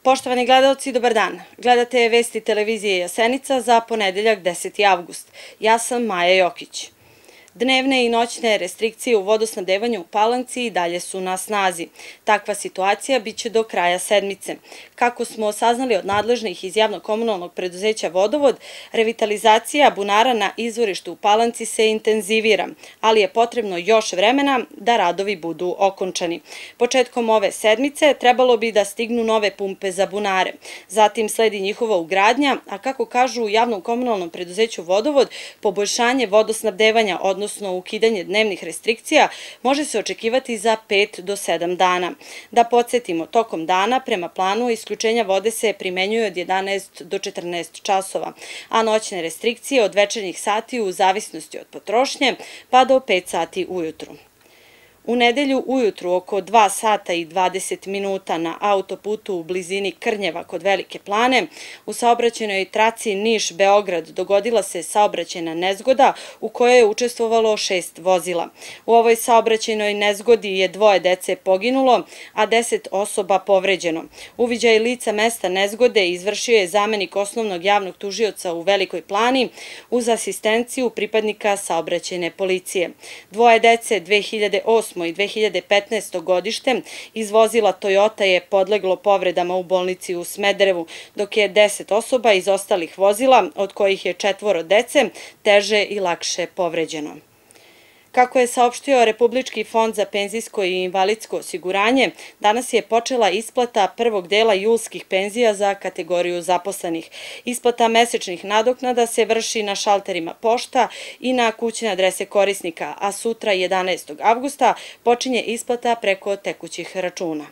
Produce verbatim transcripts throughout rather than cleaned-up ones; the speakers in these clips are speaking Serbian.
Poštovani gledalci, dobar dan. Gledate vesti televizije Jasenica za ponedeljak deseti avgust. Ja sam Maja Jokić. Dnevne i noćne restrikcije u vodosnabdevanju u Palanci i dalje su na snazi. Takva situacija biće do kraja sedmice. Kako smo saznali od nadležnih iz javno-komunalnog preduzeća Vodovod, revitalizacija bunara na izvorištu u Palanci se intenzivira, ali je potrebno još vremena da radovi budu okončani. Početkom ove sedmice trebalo bi da stignu nove pumpe za bunare. Zatim sledi njihova ugradnja, a kako kažu u javno-komunalnom preduzeću Vodovod, poboljšanje vodosnabdevanja, odnosno odnosno ukidanje dnevnih restrikcija, može se očekivati za pet do sedam dana. Da podsjetimo, tokom dana prema planu isključenja vode se primenjuje od jedanaest do četrnaest časova, a noćne restrikcije od večernjih sati u zavisnosti od potrošnje pa do pet sati ujutru. U nedelju ujutru oko dva sata i dvadeset minuta na autoputu u blizini Krnjeva kod Velike Plane u saobraćajnoj traci Niš-Beograd dogodila se saobraćajna nezgoda u kojoj je učestvovalo šest vozila. U ovoj saobraćajnoj nezgodi je dvoje dece poginulo, a deset osoba povređeno. Uviđaj lica mesta nezgode izvršio je zamenik osnovnog javnog tužioca u Velikoj Plani uz asistenciju pripadnika saobraćajne policije. Dvoje dece dve hiljade osme i dve hiljade petnaeste. godište iz vozila Toyota je podleglo povredama u bolnici u Smederevu, dok je deset osoba iz ostalih vozila, od kojih je četvoro dece, teže i lakše povređeno. Kako je saopštio Republički fond za penzijsko i invalidsko osiguranje, danas je počela isplata prvog dela julskih penzija za kategoriju zaposlenih. Isplata mesečnih nadoknada se vrši na šalterima pošta i na kućne adrese korisnika, a sutra jedanaestog avgusta počinje isplata preko tekućih računa.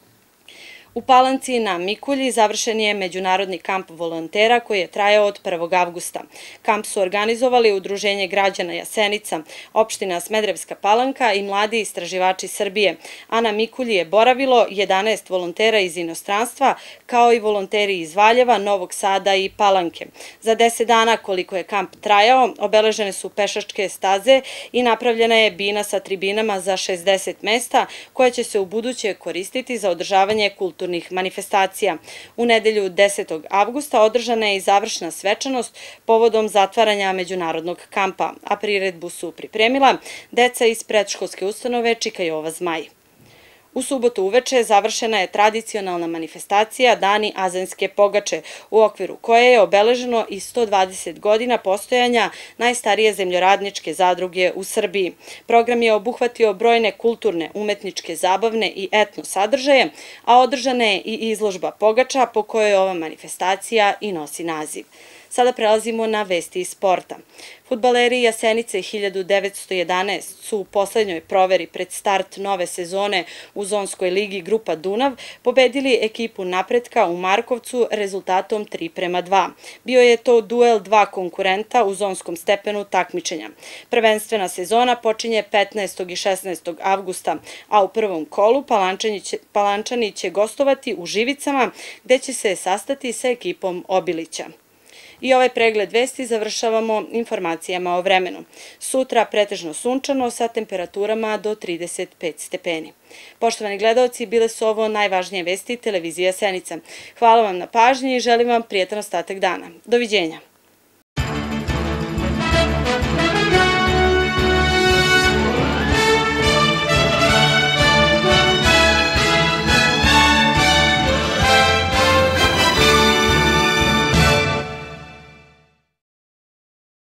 U Palanci na Mikulji završen je međunarodni kamp volontera koji je trajao od prvog avgusta. Kamp su organizovali Udruženje građana Jasenica, opština Smederevska Palanka i mladi istraživači Srbije, a na Mikulji je boravilo jedanaest volontera iz inostranstva, kao i volonteri iz Valjeva, Novog Sada i Palanke. Za deset dana koliko je kamp trajao, obeležene su pešačke staze i napravljena je bina sa tribinama za šezdeset mesta, koja će se u buduće koristiti za održavanje kulturnih manifestacija. U nedelju desetog avgusta održana je i završna svečanost povodom zatvaranja međunarodnog kampa, a priredbu su pripremila deca iz predškolske ustanove Čika Jova Zmaj. U subotu uveče završena je tradicionalna manifestacija Dani Azenske pogače, u okviru koje je obeleženo i sto dvadeset godina postojanja najstarije zemljoradničke zadruge u Srbiji. Program je obuhvatio brojne kulturne, umetničke, zabavne i etno sadržaje, a održana je i izložba pogača po kojoj ova manifestacija i nosi naziv. Sada prelazimo na vesti iz sporta. Fudbaleri Jasenice hiljadu devetsto jedanaest su u poslednjoj proveri pred start nove sezone u zonskoj ligi Grupa Dunav pobedili ekipu Napretka u Markovcu rezultatom tri prema dva. Bio je to duel dva konkurenta u zonskom stepenu takmičenja. Prvenstvena sezona počinje petnaestog i šesnaestog avgusta, a u prvom kolu Palančani će gostovati u Živicama, gde će se sastati sa ekipom Obilića. I ovaj pregled vesti završavamo informacijama o vremenu. Sutra pretežno sunčano sa temperaturama do trideset pet stepeni. Poštovani gledalci, bile su ovo najvažnije vesti televizije Jasenica. Hvala vam na pažnji i želim vam prijetan ostatak dana. Doviđenja.